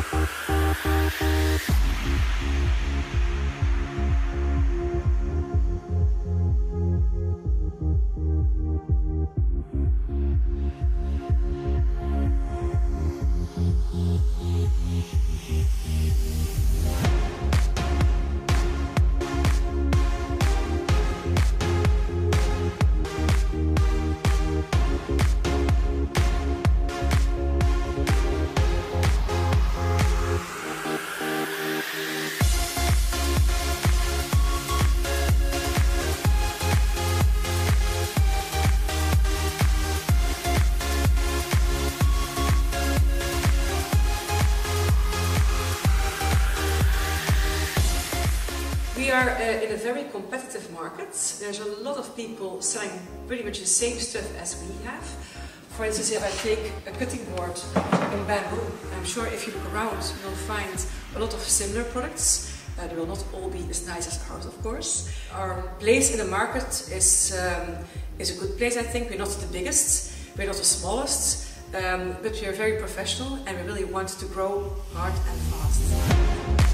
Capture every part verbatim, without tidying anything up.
We are uh, in a very competitive market. There's a lot of people selling pretty much the same stuff as we have. For instance, if I take a cutting board in bamboo, I'm sure if you look around you'll find a lot of similar products. Uh, they will not all be as nice as ours, of course. Our place in the market is, um, is a good place, I think. We're not the biggest, we're not the smallest, um, but we are very professional and we really want to grow hard and fast.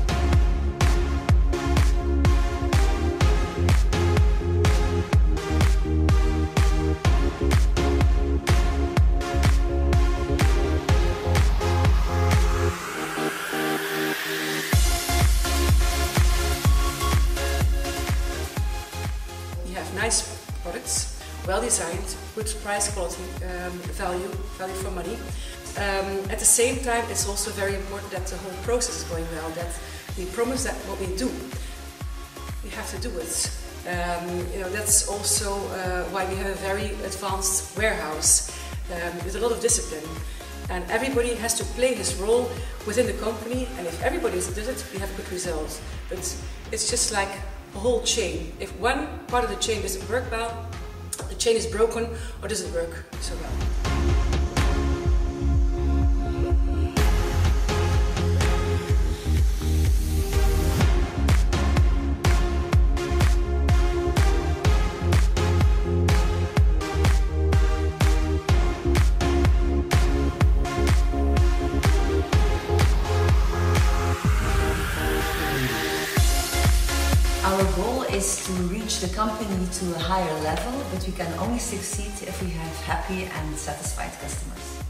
Nice products, well designed, good price quality, um, value, value for money. Um, at the same time, it's also very important that the whole process is going well, that we promise that what we do, we have to do it. Um, you know, that's also uh, why we have a very advanced warehouse um, with a lot of discipline. And everybody has to play his role within the company, and if everybody does it, we have a good result. But it's just like a whole chain. If one part of the chain doesn't work well, the chain is broken or doesn't work so well. Our goal is to reach the company to a higher level, but we can only succeed if we have happy and satisfied customers.